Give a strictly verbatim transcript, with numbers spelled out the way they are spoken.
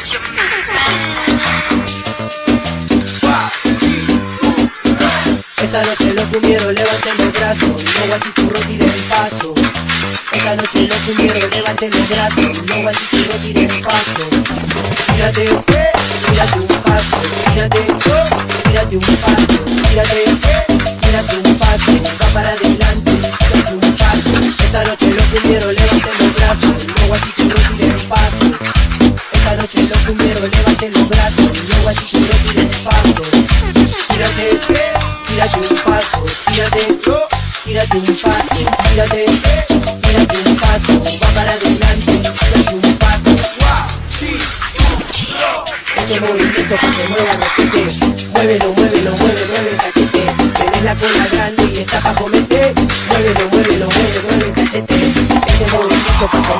Esta noche los cumbieros levanten los brazos, no guachiturro tiren el paso. Esta noche los cumbieros levanten los brazos, no guachiturro tiren el paso. Tírate, tírate un paso, tírate, tírate un paso, tírate, tírate un paso, va para adelante, tírate un paso. Esta noche los cumbieros levanten los brazos, no guachiturro tiren el paso. Esta noche los cumbieros levanten los brazos, no guachiturro tiren el paso. Tírate, tírate un paso, tírate, tírate un paso, tírate, tírate un paso, va para adelante, tírate un paso. Este movimiento pa' que mueva repite, muévelo, muévelo, mueve, mueve el cachete. Tenés la cola grande y está pa' comerte, muévelo, muévelo, mueve, mueve el cachete. Este movimiento pa' que